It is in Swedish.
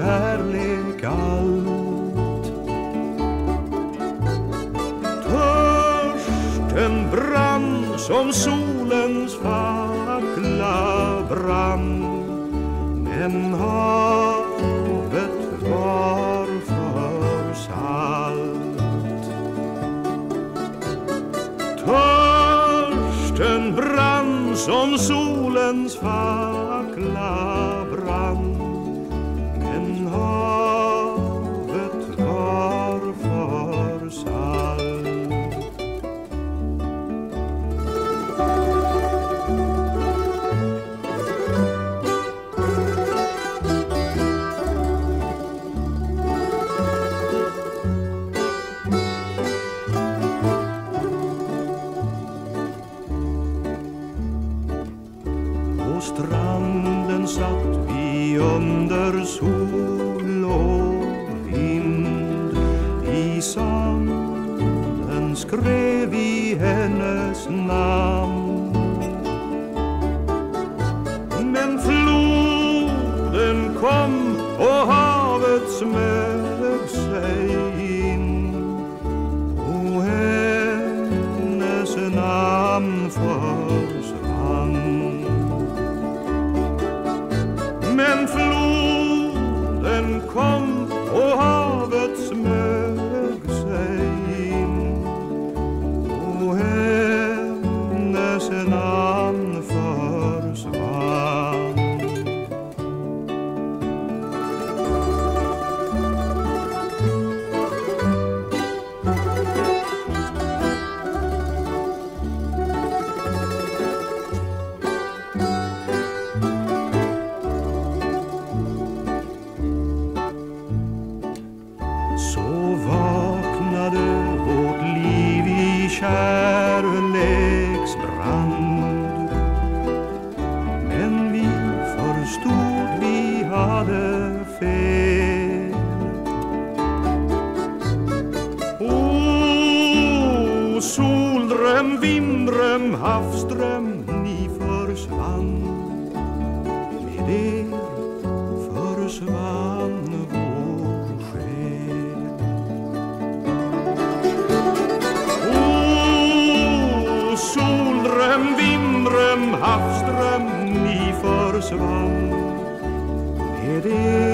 kärlek allt. Törsten brann som solens fackla brann, men havet var för salt. Törsten brann som solens fackla brann, men havet var för salt. På stranden satt vi under sol och vind. I sanden skrev vi hennes namn. Men floden kom och havet smög sig in, och hennes namn försvann. Men floden kom och havet smög sig in, och hennes namn försvann. Så vaknade vårt liv i kärleksbrand, men vi förstod vi hade fel. O, soldröm, vinddröm, havsdröm, ni försvann. Med er försvann vår själ. Soldröm, vinddröm, havsdröm, ni försvann. Med er